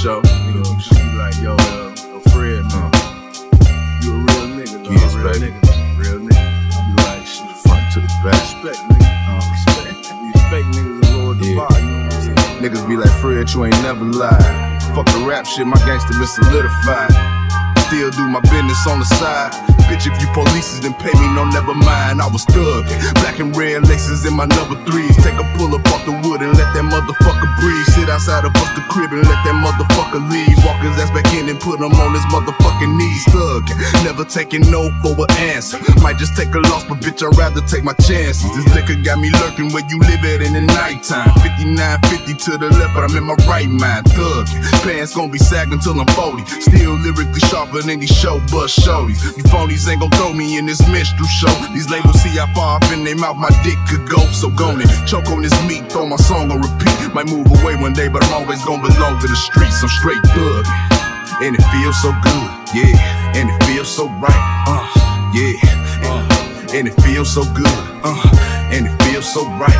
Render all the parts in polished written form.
sure. You know, she be like, yo, Fred, man, you a real nigga, though. Yes, real baby. nigga, real nigga. I be like, shit, Front to the back. respect, nigga. Respect. These fake niggas are lower the bar, you know what I'm saying? Niggas be like, Fred, you ain't never lied. Fuck the rap shit, my gangster been solidified. Still do my business on the side. Bitch, if you polices, then pay me, no, never mind. I was thuggin'. Black and red laces in my number 3s. Take a pull up off the wood and let that motherfucker breathe. Sit outside of the crib and let that motherfucker leave. Walk his ass back in and put him on his motherfucking knees. Thuggin'. Never taking no for an answer. Might just take a loss, but bitch, I'd rather take my chances. This liquor got me lurking where you live at in the nighttime. 5950 to the left, but I'm in my right mind. Thuggin'. Pants gon' be sagging till I'm 40. Still lyrically sharper than these show bus shorties. You phonies ain't gon' throw me in this minstrel show. These labels see how far up in their mouth my dick could go. So gon' it, choke on this meat, throw my song on repeat. Might move away one day, but I'm always gon' belong to the streets. I'm straight thug, and it feels so good, yeah. And it feels so right, yeah. And it feels so good, and it feels so right,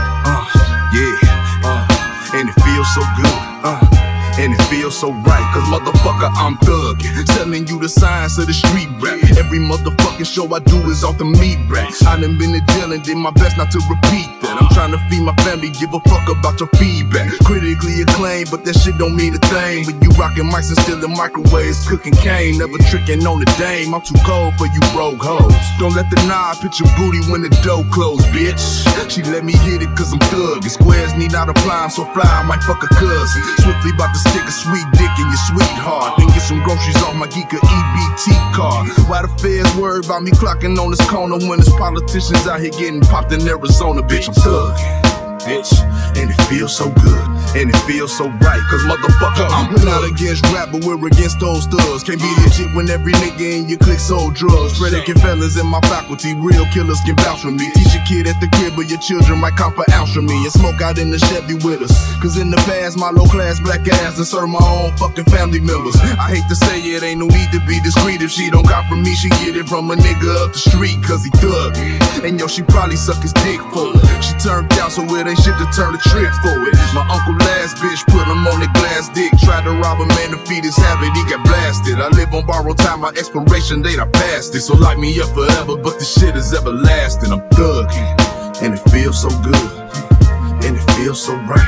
yeah. And it feels so good, and it feels so right, cause motherfucker, I'm thuggin'. Telling you the science of the street rap. Every motherfucking show I do is off the meat rack. I done been to jail and did my best not to repeat that. I'm trying to feed my family, give a fuck about your feedback. Critically acclaimed, but that shit don't mean a thing. When you rockin' mics and stealing microwaves, cooking cane, never tricking on the dame. I'm too cold for you rogue hoes. Don't let the knob hit your booty when the door closed, bitch. She let me hit it cause I'm thuggin'. Squares need not apply, I'm so fly, I might fuck a cousin. Swiftly about to stick a sweet dick in your sweetheart. Then get some groceries off my Geeka EBT card. Why the feds worry about me clocking on this corner when there's politicians out here getting popped in Arizona? Bitch, I'm thuggin', bitch. And it feels so good, and it feels so right, cause motherfucker, I'm not against rap, but we're against those thugs. Can't be legit when every nigga in your clique sold drugs. Freddie fellas in my faculty, real killers can vouch for me. Teach a kid at the crib, but your children might cop an ounce from me. And smoke out in the Chevy with us, cause in the past, my low-class black ass and serve my own fucking family members. I hate to say it, ain't no need to be discreet. If she don't cop from me, she get it from a nigga up the street, cause he thug. And yo, she probably suck his dick for it. She turned out, so it ain't shit to turn the trick for it. My uncle last bitch put him on the glass dick. Tried to rob a man to feed his habit, he got blasted. I live on borrowed time, my expiration date I passed it. So lock me up forever, but this shit is everlasting. I'm thuggin', and it feels so good, and it feels so right,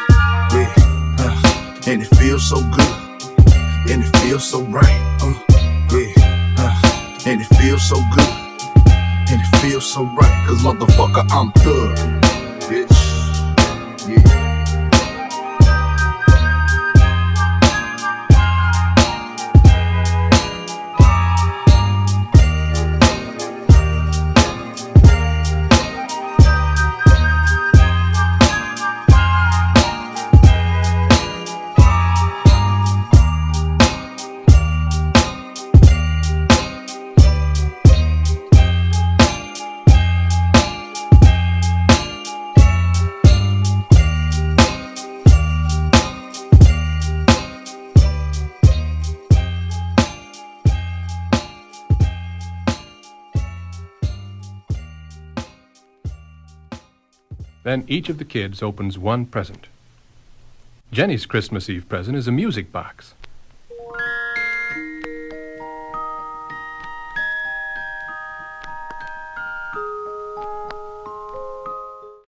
yeah. And it feels so good, and it feels so right, yeah. And it feels so good, and it feels so right, cause motherfucker, I'm thug, bitch. Yeah. Then each of the kids opens one present. Jenny's Christmas Eve present is a music box.